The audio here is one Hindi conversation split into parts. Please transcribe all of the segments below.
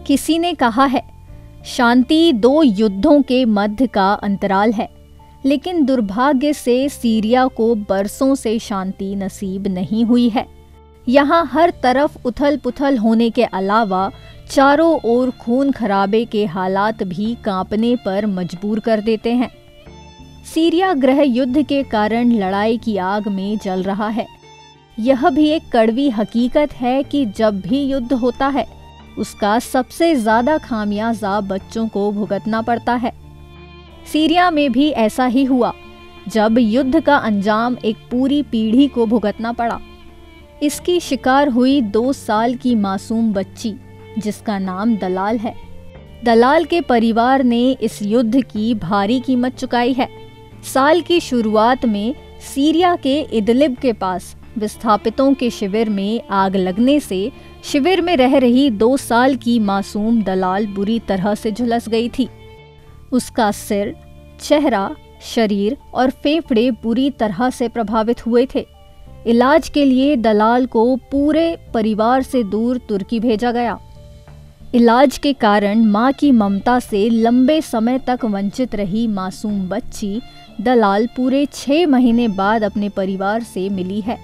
किसी ने कहा है, शांति 2 युद्धों के मध्य का अंतराल है, लेकिन दुर्भाग्य से सीरिया को बरसों से शांति नसीब नहीं हुई है। यहाँ हर तरफ उथल पुथल होने के अलावा चारों ओर खून खराबे के हालात भी कांपने पर मजबूर कर देते हैं। सीरिया गृह युद्ध के कारण लड़ाई की आग में जल रहा है। यह भी एक कड़वी हकीकत है कि जब भी युद्ध होता है, उसका सबसे ज्यादा खामियाजा बच्चों को भुगतना पड़ता है। सीरिया में भी ऐसा ही हुआ, जब युद्ध का अंजाम एक पूरी पीढ़ी को भुगतना पड़ा। इसकी शिकार हुई 2 साल की मासूम बच्ची, जिसका नाम दलाल है। दलाल के परिवार ने इस युद्ध की भारी कीमत चुकाई है। साल की शुरुआत में सीरिया के इदलिब के पास विस्थापितों के शिविर में आग लगने से शिविर में रह रही 2 साल की मासूम दलाल बुरी तरह से झुलस गई थी। उसका सिर, चेहरा, शरीर और फेफड़े बुरी तरह से प्रभावित हुए थे। इलाज के लिए दलाल को पूरे परिवार से दूर तुर्की भेजा गया। इलाज के कारण मां की ममता से लंबे समय तक वंचित रही मासूम बच्ची दलाल पूरे 6 महीने बाद अपने परिवार से मिली है।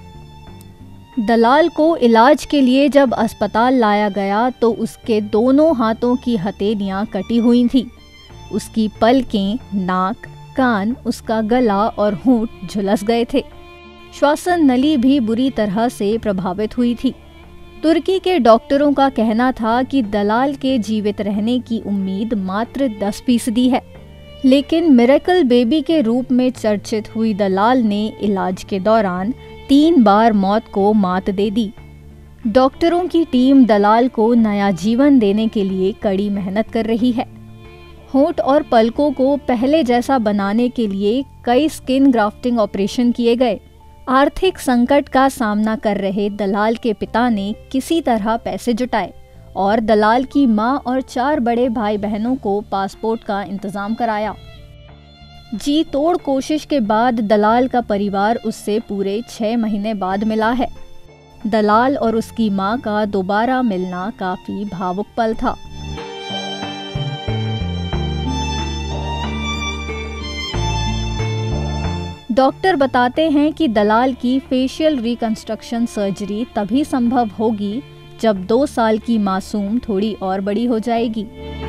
दलाल को इलाज के लिए जब अस्पताल लाया गया तो उसके दोनों हाथों की हथेलियां कटी हुई थीं। उसकी पलकें, नाक, कान, उसका गला और होंठ झुलस गए थे। श्वासन नली भी बुरी तरह से प्रभावित हुई थी। तुर्की के डॉक्टरों का कहना था कि दलाल के जीवित रहने की उम्मीद मात्र 10% है, लेकिन मिरेकल बेबी के रूप में चर्चित हुई दलाल ने इलाज के दौरान 3 बार मौत को मात दे दी। डॉक्टरों की टीम दलाल को नया जीवन देने के लिए कड़ी मेहनत कर रही है। होंठ और पलकों को पहले जैसा बनाने के लिए कई स्किन ग्राफ्टिंग ऑपरेशन किए गए। आर्थिक संकट का सामना कर रहे दलाल के पिता ने किसी तरह पैसे जुटाए और दलाल की मां और 4 बड़े भाई बहनों को पासपोर्ट का इंतजाम कराया। जी तोड़ कोशिश के बाद दलाल का परिवार उससे पूरे 6 महीने बाद मिला है। दलाल और उसकी मां का दोबारा मिलना काफी भावुक पल था। डॉक्टर बताते हैं कि दलाल की फेशियल रिकंस्ट्रक्शन सर्जरी तभी संभव होगी जब 2 साल की मासूम थोड़ी और बड़ी हो जाएगी।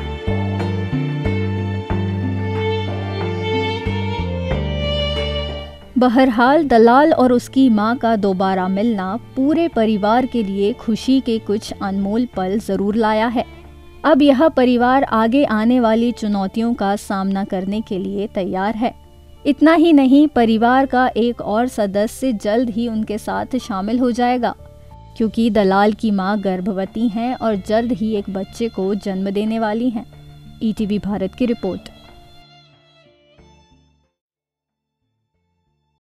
बहरहाल दलाल और उसकी मां का दोबारा मिलना पूरे परिवार के लिए खुशी के कुछ अनमोल पल जरूर लाया है। अब यह परिवार आगे आने वाली चुनौतियों का सामना करने के लिए तैयार है। इतना ही नहीं, परिवार का एक और सदस्य जल्द ही उनके साथ शामिल हो जाएगा, क्योंकि दलाल की मां गर्भवती हैं और जल्द ही एक बच्चे को जन्म देने वाली हैं। ईटीवी भारत की रिपोर्ट।